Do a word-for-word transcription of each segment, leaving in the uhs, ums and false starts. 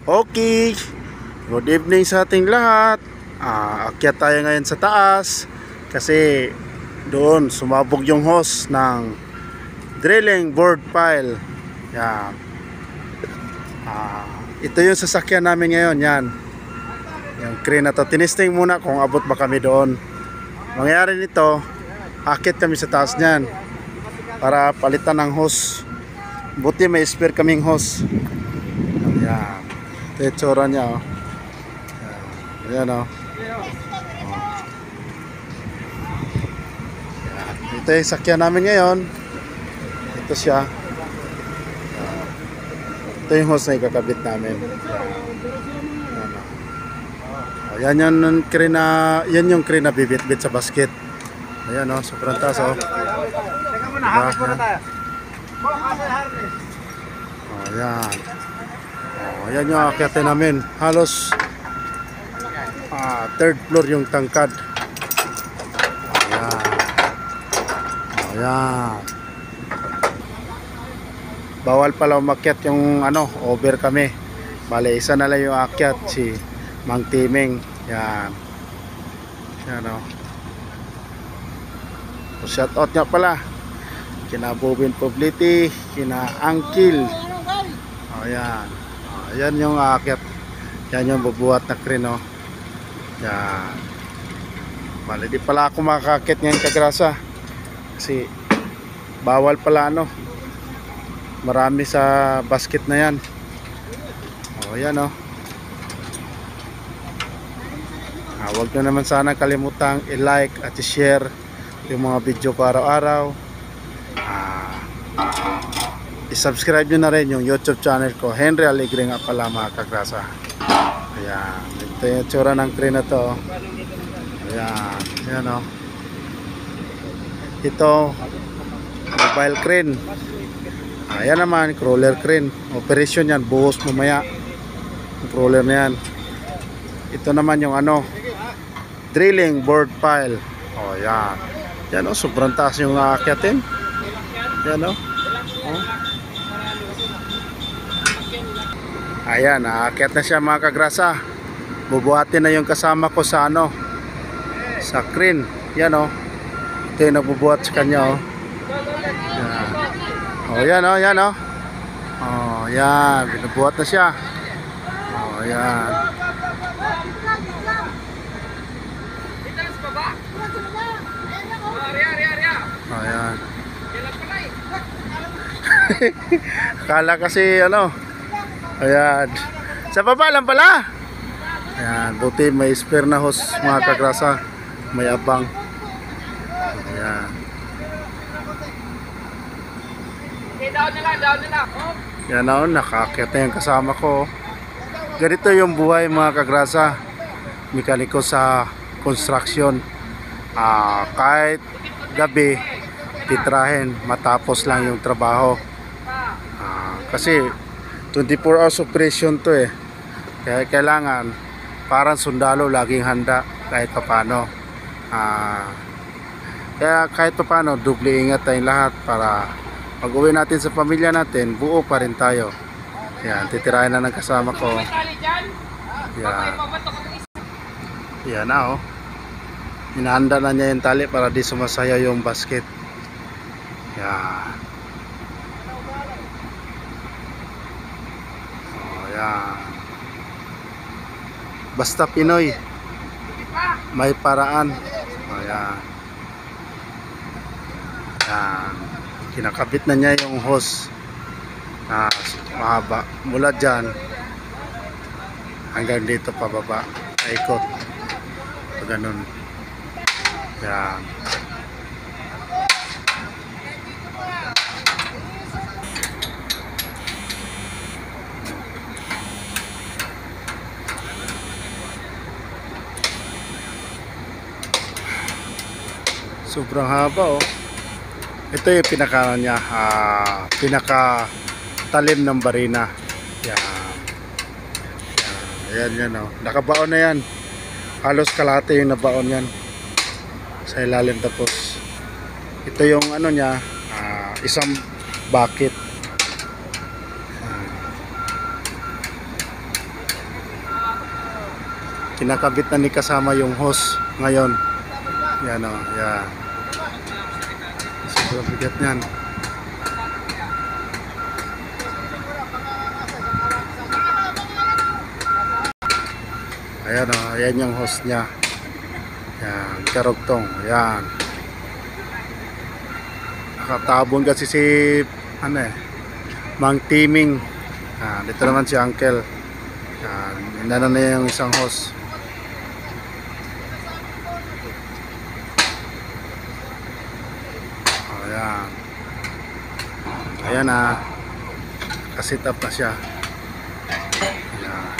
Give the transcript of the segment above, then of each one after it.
Okay, good evening sa ating lahat. uh, Akyat tayo ngayon sa taas kasi doon sumabog yung hose ng drilling board pile. Yan. uh, Ito yung sasakyan namin ngayon. Yan, yung crane na to. Tinisting muna kung abot ba kami doon. Mangyayari nito, akyat kami sa taas niyan para palitan ng hose. Buti may spare kaming hose. Yan, ito yung tsura niya, oh. Ayan, oh. Yan. Ito yung sakyan namin ngayon. Ito siya. Ito yung hose na ikakabit namin. Yan, oh. Yan yung crane na, yan yung crane na bibit-bit sa basket. Ayan, oh, sobrang taas, oh. Diba? Oh, yan. Oh, ayan yung akyatin namin. Halos ah, third floor yung tangkad. Ayan. Ayan. Bawal pala umakyat yung ano, over kami. Bale, isa na lang yung akyat, si Mang Timing. Yan. Yan, o. So, shout out nga pala kina Bobin Poblete, kina Angkil. Ayan. Ayan yung aakyat. Yan yung bubuhat na crane, oh. Yan. Bale, di pala ako makakakit ngayon kagrasa kasi bawal pala, ano, marami sa basket na yan. O, yan, oh. Ah, huwag nyo naman sana kalimutang i-like at i-share yung mga video ko araw-araw. Ah, i-subscribe nyo na rin yung YouTube channel ko, Henry Alegre nga pala, mga kagrasa. Ayan, ito yung tsura ng crane na to. Ayan, ayan, oh. Ito mobile crane. Ayan naman, crawler crane. Operation yan, buhos mamaya yung crawler na yan. Ito naman yung ano, drilling board pile. O, yan. Yan, oh, sobrang taas yung aakyatin. Yan, oh. Oh. Ayan, aakyat na siya, mga kagrasa. Bubuhatin na yung kasama ko sa ano, sa crane. Yan, oh. Ito yung nagbubuhat sa kanya, oh. Yan. Oh, yan, oh, yan, oh. Oh, yan, binubuhat na siya. Oh, yan. Oh, yan. Kala kasi ano. Ayan. Sa baba lang pala. Ayan, buti may spare na hose, mga kagrasa. May abang. Ayan. Yan, oh, nakakita yung kasama ko. Ganito yung buhay, mga kagrasa. Mekaniko sa construction. Ah, kahit gabi titrahin matapos lang yung trabaho. Ah, kasi twenty-four hours operation to, eh. Kaya kailangan parang sundalo laging handa kahit paano. Ah, kaya kahit paano doble ingat tayong lahat para pag uwi natin sa pamilya natin, buo pa rin tayo. Yan, titirahin na ng kasama ko. Yan. Yan na, oh. Hinahanda na niya yung tali para di sumasaya yung basket. Yan. Oh, yan. Basta Pinoy, may paraan. Oh, yan. Yan. Kinakabit na niya yung hose na mahaba mula dyan hanggang dito pababa, ikot so, ganun. Yan. Sobrang haba, oh. Ito yung pinaka niya, uh, pinaka talim ng barina. Yan. Yan, yan, oh. Nakabaon na yan. Halos kalahati yung nabaon yan sa ilalim. Tapos ito yung ano niya, uh, isang bucket. kinakabit na ni kasama yung hose ngayon. Yan o, yan. Sobrang bigat niyan. Ayan o, ayan yung hose niya. Yan, karugtong. Yan. Nakatabon kasi si, ano eh, Mang Timing. Yan, dito naman si Uncle. Yan, inano na yung isang hose. Ayan. Ayan na. Nakasit up na siya. Ayan.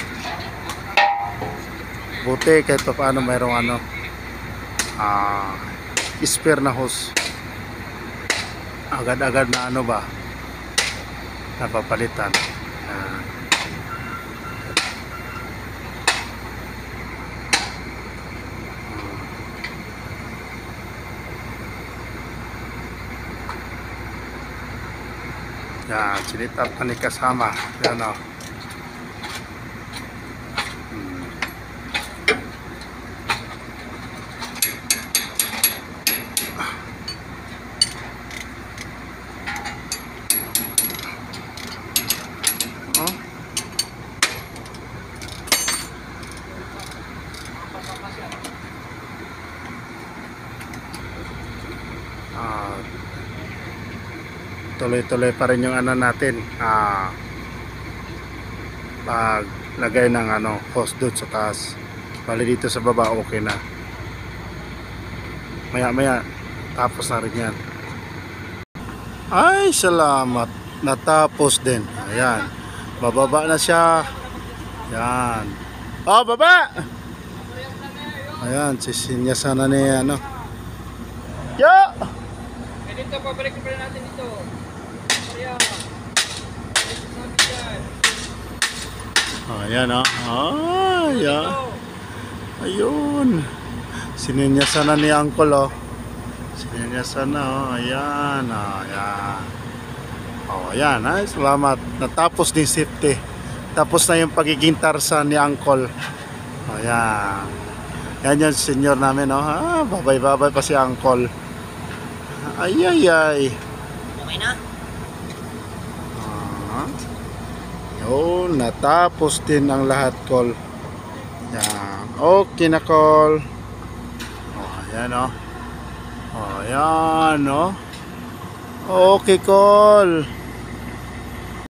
Buti kahit pa paano mayroong ano, ah, spare na hose. Agad-agad na ano ba, napapalitan. Ayan. Yan, sinitap na ni kasama. Yan o. Hmm. Oh. Ah. Tuloy-tuloy pa rin yung ano natin, ah, paglagay ng ano, hose doon sa taas. Bali dito sa baba okay na. Maya maya tapos na rin yan. Ay salamat, natapos din. Ayan, bababa na siya. Yan, oh baba. Ayan, sisinyasan na ni ano. Yo! Dito, pabalik pa rin natin dito. Ayan ah. Ah, yeah. Ayun. Sininyasan na ni Uncle oh. Sininyasan na oh. Ayan ah. Ayan. Oh, ayan ah. Salamat. Natapos din safety. Tapos na yung pagiging Tarzan ni Uncle. Ayan. Yan yung senior namin oh. Ah, babay-babay pa si Uncle. Ay ay ay. Okay na? Ah. Yun, natapos din ang lahat, Col. Yan. Okay na, Col. Oh, ayan oh. Oh, ayan oh. Okay, Col.